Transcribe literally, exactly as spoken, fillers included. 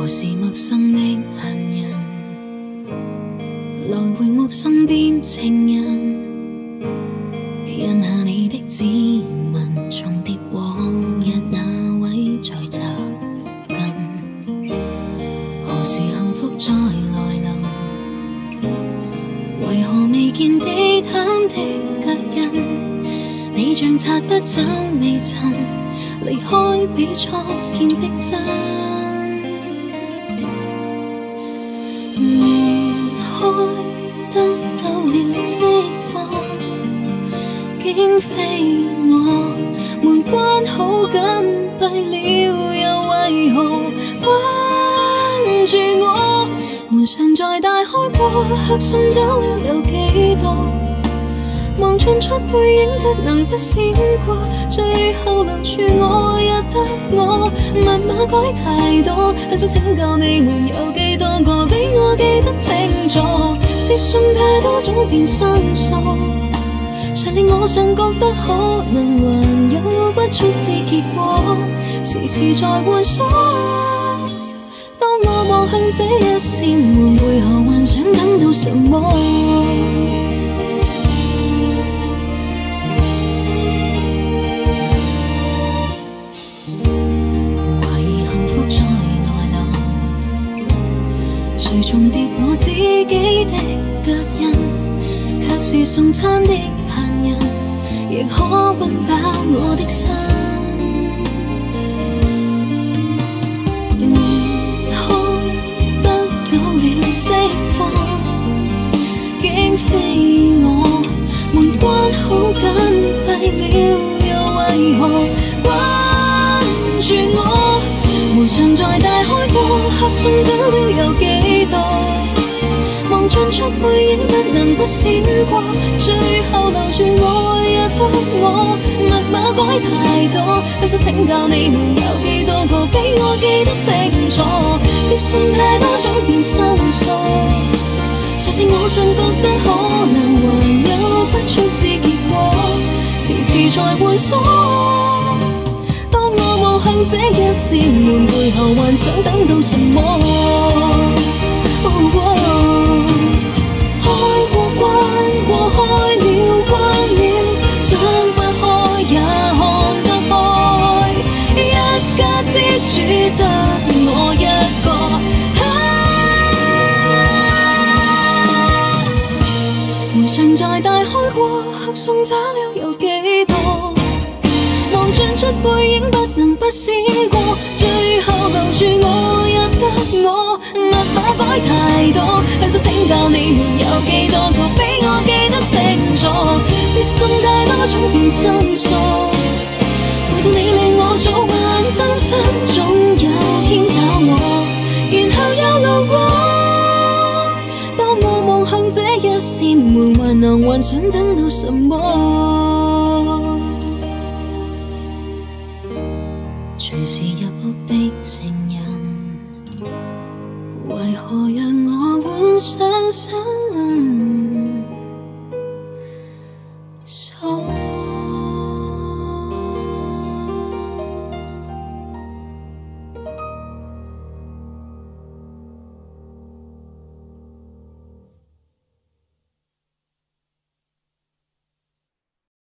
何時陌生的恨人，來回目送變情人，印下你的指紋，重疊往日那位在習近。何時幸福再來臨？為何未見地毯的腳印？你像擦不走微塵，離開比初見逼真。門開得到了釋放，竟非我門關好緊閉了，又為何關注我？門常在大開過，客信走了有幾多？望進出背影不能不閃過，最後留住我也得我，密碼改太多，很想請教你們有幾多個比我記得清楚，接送太多種變生疏，誰令我尚覺得可能還有不速之結果，遲遲在換鎖。當我望向這一扇門，背後幻想等到什麼？誰重疊我自己的腳印，卻是送餐的閒人，亦可溫飽我的心。門開得到了釋放，竟非我，門關好緊閉了，又為何關注我？門常在大開過，客信走了有幾多？望進出背影不能不閃過，最後留住我也得我，密碼改太多，很想請教你們有幾多個比我記得清楚，接送太多種變生疏，誰令我尚覺得可能還有不速之結果，遲遲才換鎖。望向這一扇門，背後幻想等到什麼？哦哦、開過關過，開了關了，想不開也看得開，一家之主得我一個。門常在大開過，客送走了有幾多？望進出背影不能不閃過，最後留住我也得我，密碼改太多，很想請教你們有幾多個比我記得清楚，接送太多種變生疏，回到你令我早晚擔心，總有天找我，然後又路過。當我望向這一扇門，還能幻想等到什麼？隨時入屋的情人，為何讓我換上身？